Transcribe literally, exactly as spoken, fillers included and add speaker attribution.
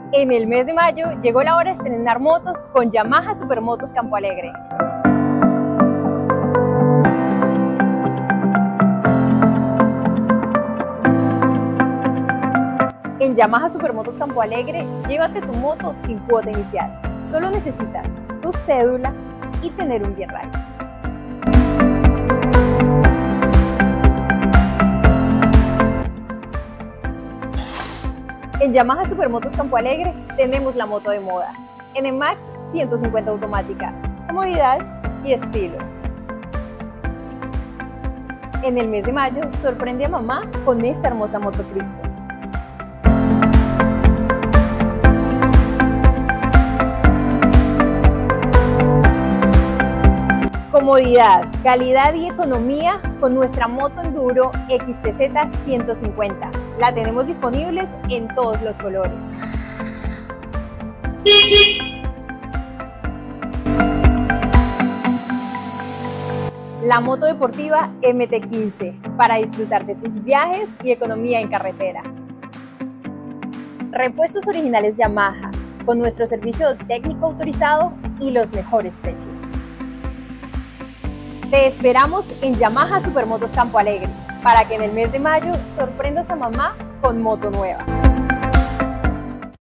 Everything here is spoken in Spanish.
Speaker 1: En el mes de mayo llegó la hora de estrenar motos con Yamaha Supermotos Campo Alegre. En Yamaha Supermotos Campo Alegre, llévate tu moto sin cuota inicial. Solo necesitas tu cédula y tener un bien raíz. En Yamaha Supermotos Campo Alegre tenemos la moto de moda, N Max ciento cincuenta automática, comodidad y estilo. En el mes de mayo, sorprende a mamá con esta hermosa moto Crypto. Comodidad, calidad y economía con nuestra moto enduro X T Z ciento cincuenta. La tenemos disponibles en todos los colores. La moto deportiva M T quince para disfrutar de tus viajes y economía en carretera. Repuestos originales Yamaha con nuestro servicio técnico autorizado y los mejores precios. Te esperamos en Yamaha Supermotos Campo Alegre para que en el mes de mayo sorprendas a mamá con moto nueva.